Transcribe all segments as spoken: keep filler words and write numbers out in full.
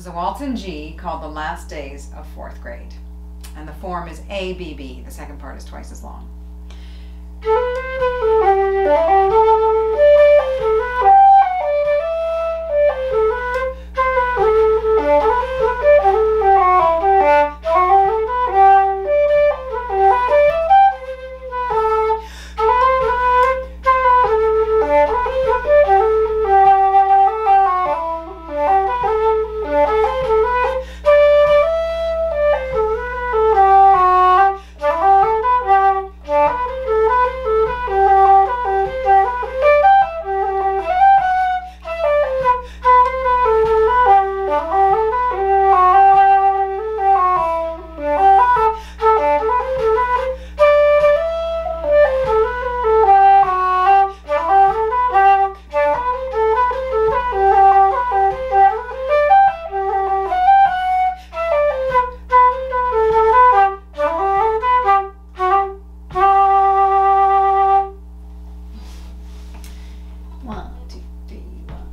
a waltz in G called The Last Days of Fourth Grade. And the form is A B B. The second part is twice as long. One, two, three, one.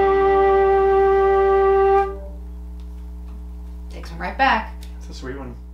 Takes them right back. It's a sweet one.